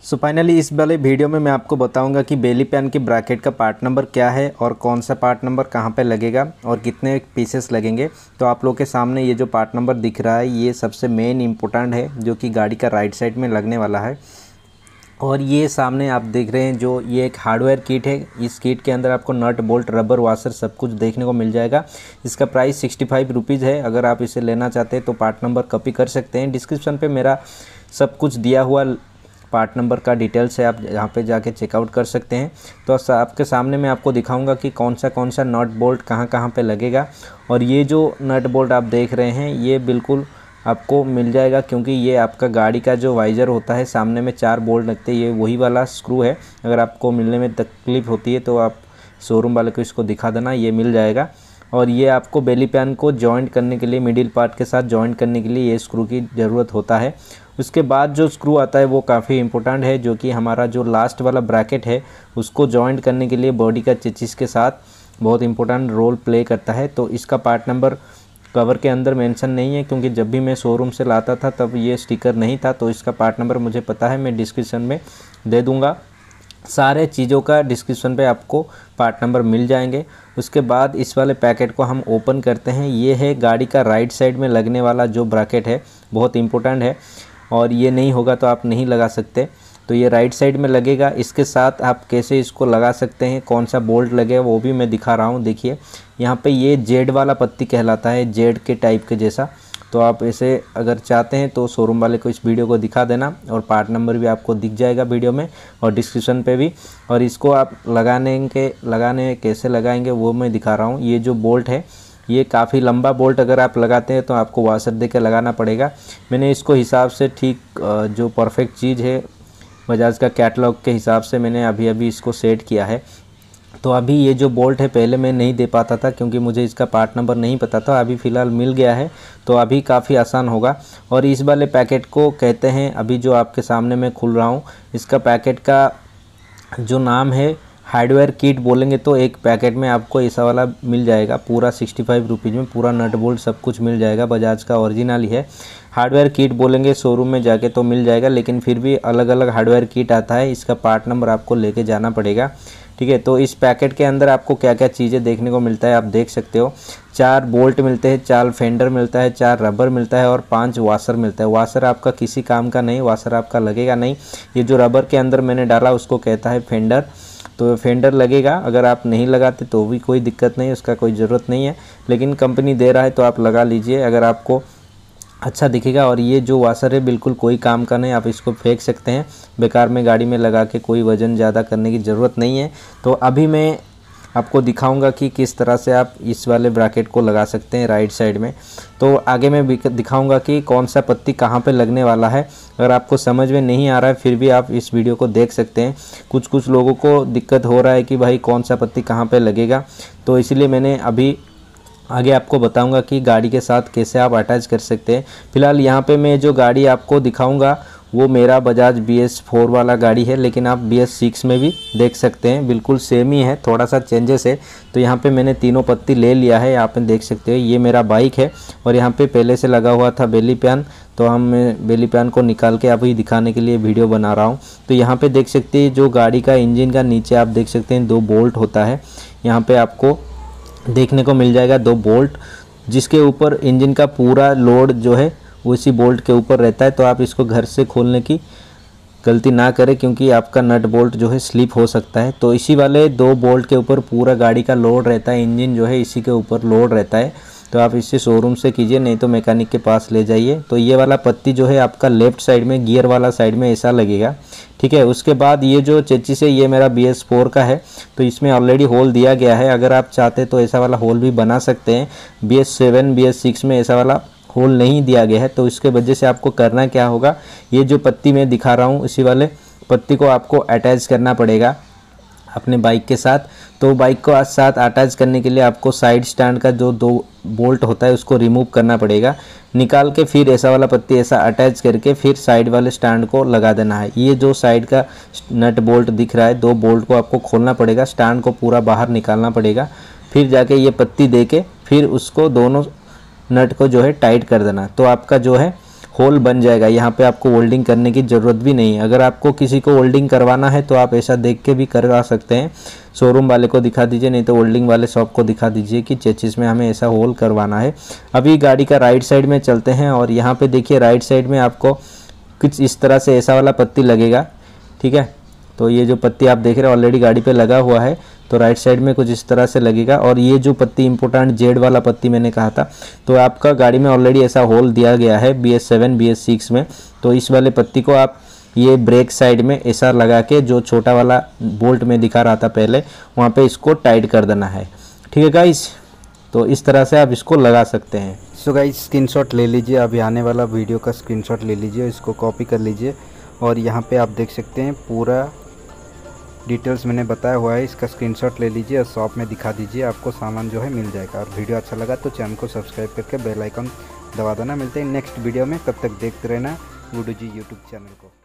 So finally इस वाले video में मैं आपको बताऊंगा कि बेली पैन की ब्रैकेट का पार्ट नंबर क्या है और कौन सा पार्ट नंबर कहां पे लगेगा और कितने पीसेस लगेंगे। तो आप लोग के सामने ये जो पार्ट नंबर दिख रहा है ये सबसे मेन इम्पोर्टेंट है जो कि गाड़ी का राइट साइड में लगने वाला है। और ये सामने आप देख रहे हैं जो ये एक हार्डवेयर किट है। इस किट के अंदर आपको नट बोल्ट रबर वाशर सब कुछ देखने को मिल जाएगा। इसका प्राइस 65 रुपीज़ है। अगर आप इसे लेना चाहते हैं तो पार्ट नंबर कॉपी कर सकते हैं। डिस्क्रिप्शन पे मेरा सब कुछ दिया हुआ पार्ट नंबर का डिटेल्स है, आप यहाँ पे जाके चेकआउट कर सकते हैं। तो आपके सामने मैं आपको दिखाऊंगा कि कौन सा नट बोल्ट कहाँ पे लगेगा। और ये जो नट बोल्ट आप देख रहे हैं ये बिल्कुल आपको मिल जाएगा, क्योंकि ये आपका गाड़ी का जो वाइज़र होता है सामने में 4 बोल्ट लगते हैं, ये वही वाला स्क्रू है। अगर आपको मिलने में तकलीफ़ होती है तो आप शोरूम वाले को इसको दिखा देना, ये मिल जाएगा। और ये आपको बेली पैन को जॉइंट करने के लिए, मिडिल पार्ट के साथ जॉइंट करने के लिए ये स्क्रू की ज़रूरत होता है। उसके बाद जो स्क्रू आता है वो काफ़ी इंपॉर्टेंट है, जो कि हमारा जो लास्ट वाला ब्रैकेट है उसको जॉइंट करने के लिए बॉडी का चेसिस के साथ बहुत इंपॉर्टेंट रोल प्ले करता है। तो इसका पार्ट नंबर कवर के अंदर मेंशन नहीं है, क्योंकि जब भी मैं शोरूम से लाता था तब ये स्टिकर नहीं था। तो इसका पार्ट नंबर मुझे पता है, मैं डिस्क्रिप्शन में दे दूँगा। सारे चीज़ों का डिस्क्रिप्शन पे आपको पार्ट नंबर मिल जाएंगे। उसके बाद इस वाले पैकेट को हम ओपन करते हैं। ये है गाड़ी का राइट साइड में लगने वाला जो ब्रैकेट है, बहुत इंपॉर्टेंट है और ये नहीं होगा तो आप नहीं लगा सकते। तो ये राइट साइड में लगेगा। इसके साथ आप कैसे इसको लगा सकते हैं, कौन सा बोल्ट लगेगा वो भी मैं दिखा रहा हूँ। देखिए यहाँ पे ये जेड वाला पत्ती कहलाता है, जेड के टाइप के जैसा। तो आप इसे अगर चाहते हैं तो शोरूम वाले को इस वीडियो को दिखा देना और पार्ट नंबर भी आपको दिख जाएगा वीडियो में और डिस्क्रिप्शन पे भी। और इसको आप लगाने कैसे लगाएंगे वो मैं दिखा रहा हूँ। ये जो बोल्ट है ये काफ़ी लंबा बोल्ट अगर आप लगाते हैं तो आपको वाशर दे के लगाना पड़ेगा। मैंने इसको हिसाब से ठीक जो परफेक्ट चीज़ है बजाज का कैटलॉग के हिसाब से मैंने अभी इसको सेट किया है। तो अभी ये जो बोल्ट है पहले मैं नहीं दे पाता था, क्योंकि मुझे इसका पार्ट नंबर नहीं पता था। अभी फ़िलहाल मिल गया है तो अभी काफ़ी आसान होगा। और इस वाले पैकेट को कहते हैं, अभी जो आपके सामने मैं खुल रहा हूँ, इसका पैकेट का जो नाम है हार्डवेयर किट बोलेंगे। तो एक पैकेट में आपको ऐसा वाला मिल जाएगा पूरा 65 रुपीज़ में, पूरा नट बोल्ट सब कुछ मिल जाएगा। बजाज का ओरिजिनल ही है। हार्डवेयर किट बोलेंगे शोरूम में जाके तो मिल जाएगा, लेकिन फिर भी अलग अलग हार्डवेयर किट आता है। इसका पार्ट नंबर आपको लेके जाना पड़ेगा, ठीक है। तो इस पैकेट के अंदर आपको क्या क्या चीज़ें देखने को मिलता है आप देख सकते हो। 4 बोल्ट मिलते हैं, 4 फेंडर मिलता है, 4 रबर मिलता है और 5 वाशर मिलता है। वाशर आपका किसी काम का नहीं, वाशर आपका लगेगा नहीं। ये जो रबर के अंदर मैंने डाला उसको कहता है फेंडर, तो फेंडर लगेगा। अगर आप नहीं लगाते तो भी कोई दिक्कत नहीं, उसका कोई ज़रूरत नहीं है, लेकिन कंपनी दे रहा है तो आप लगा लीजिए अगर आपको अच्छा दिखेगा। और ये जो वाशर है बिल्कुल कोई काम का नहीं, आप इसको फेंक सकते हैं बेकार में, गाड़ी में लगा के कोई वज़न ज़्यादा करने की ज़रूरत नहीं है। तो अभी मैं आपको दिखाऊंगा कि किस तरह से आप इस वाले ब्रैकेट को लगा सकते हैं राइट साइड में। तो आगे मैं दिखाऊंगा कि कौन सा पत्ती कहाँ पे लगने वाला है। अगर आपको समझ में नहीं आ रहा है फिर भी आप इस वीडियो को देख सकते हैं। कुछ लोगों को दिक्कत हो रहा है कि भाई कौन सा पत्ती कहाँ पे लगेगा, तो इसलिए मैंने अभी आगे आपको बताऊंगा कि गाड़ी के साथ कैसे आप अटैच कर सकते हैं। फिलहाल यहाँ पे मैं जो गाड़ी आपको दिखाऊंगा वो मेरा बजाज BS4 वाला गाड़ी है, लेकिन आप BS6 में भी देख सकते हैं, बिल्कुल सेम ही है, थोड़ा सा चेंजेस है। तो यहाँ पे मैंने तीनों पत्ती ले लिया है, यहाँ पे देख सकते हो। ये मेरा बाइक है और यहाँ पे पहले से लगा हुआ था बेली पैन, तो हम बेली पैन को निकाल के अभी दिखाने के लिए वीडियो बना रहा हूँ। तो यहाँ पे देख सकते हैं जो गाड़ी का इंजन का नीचे आप देख सकते हैं 2 बोल्ट होता है। यहाँ पे आपको देखने को मिल जाएगा 2 बोल्ट, जिसके ऊपर इंजन का पूरा लोड जो है उसी बोल्ट के ऊपर रहता है। तो आप इसको घर से खोलने की गलती ना करें, क्योंकि आपका नट बोल्ट जो है स्लिप हो सकता है। तो इसी वाले 2 बोल्ट के ऊपर पूरा गाड़ी का लोड रहता है, इंजन जो है इसी के ऊपर लोड रहता है। तो आप इससे शोरूम से कीजिए, नहीं तो मैकेनिक के पास ले जाइए। तो ये वाला पत्ती जो है आपका लेफ़्ट साइड में गियर वाला साइड में ऐसा लगेगा, ठीक है। उसके बाद ये जो चेसिस है ये मेरा BS4 का है, तो इसमें ऑलरेडी होल दिया गया है। अगर आप चाहते तो ऐसा वाला होल भी बना सकते हैं। BS7 BS6 में ऐसा वाला होल नहीं दिया गया है, तो इसके वजह से आपको करना क्या होगा, ये जो पत्ती मैं दिखा रहा हूँ इसी वाले पत्ती को आपको अटैच करना पड़ेगा अपने बाइक के साथ। तो बाइक को साथ अटैच करने के लिए आपको साइड स्टैंड का जो 2 बोल्ट होता है उसको रिमूव करना पड़ेगा, निकाल के फिर ऐसा वाला पत्ती ऐसा अटैच करके फिर साइड वाले स्टैंड को लगा देना है। ये जो साइड का नट बोल्ट दिख रहा है 2 बोल्ट को आपको खोलना पड़ेगा, स्टैंड को पूरा बाहर निकालना पड़ेगा, फिर जाके ये पत्ती दे के फिर उसको दोनों नट को जो है टाइट कर देना। तो आपका जो है होल बन जाएगा। यहाँ पे आपको वेल्डिंग करने की ज़रूरत भी नहीं है। अगर आपको किसी को वेल्डिंग करवाना है तो आप ऐसा देख के भी करवा सकते हैं। शोरूम वाले को दिखा दीजिए, नहीं तो वेल्डिंग वाले शॉप को दिखा दीजिए कि चेचिस में हमें ऐसा होल करवाना है। अभी गाड़ी का राइट साइड में चलते हैं और यहाँ पे देखिए राइट साइड में आपको कुछ इस तरह से ऐसा वाला पत्ती लगेगा, ठीक है। तो ये जो पत्ती आप देख रहे हैं ऑलरेडी गाड़ी पे लगा हुआ है, तो राइट साइड में कुछ इस तरह से लगेगा। और ये जो पत्ती इंपॉर्टेंट जेड वाला पत्ती मैंने कहा था, तो आपका गाड़ी में ऑलरेडी ऐसा होल दिया गया है BS7 BS6 में। तो इस वाले पत्ती को आप ये ब्रेक साइड में ऐसा लगा के, जो छोटा वाला बोल्ट में दिखा रहा था पहले, वहाँ पे इसको टाइट कर देना है, ठीक है गाइस। तो इस तरह से आप इसको लगा सकते हैं। सो गाइस स्क्रीनशॉट ले लीजिए, अभी आने वाला वीडियो का स्क्रीनशॉट ले लीजिए, इसको कॉपी कर लीजिए और यहाँ पे आप देख सकते हैं पूरा डिटेल्स मैंने बताया हुआ है, इसका स्क्रीनशॉट ले लीजिए और शॉप में दिखा दीजिए, आपको सामान जो है मिल जाएगा। और वीडियो अच्छा लगा तो चैनल को सब्सक्राइब करके बेल आइकन दबा देना। मिलते हैं नेक्स्ट वीडियो में, तब तक देखते रहना गुडू जी यूट्यूब चैनल को।